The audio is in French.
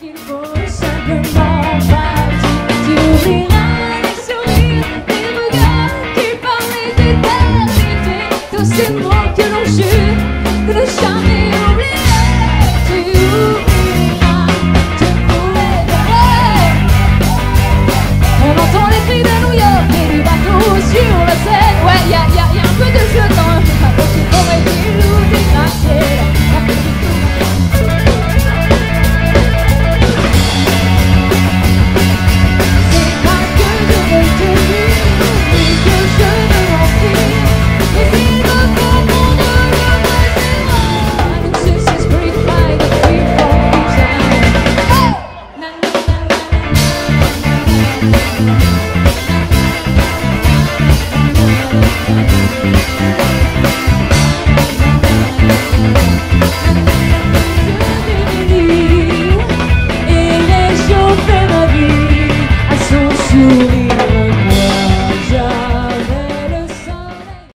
qu'il faut simplement partir. Tu ouvriras les sourires, les regards qui parlent d'éternité. Tous ces mots que l'on jure de ne jamais oublier. Tu ouvriras, tu pourrais donner. On entend les cris de New York et du bateau sur la Seine. Ouais, y'a un peu de jeu dans un bateau qui aurait dû nous dégracier. C'est pas que je veux te dire, ni que je veux mentir, mais il me faut prendre le précédent. This is breathed by the people who sound. Hey! Na na na na na. Et réchauffer ma vie à son sourire.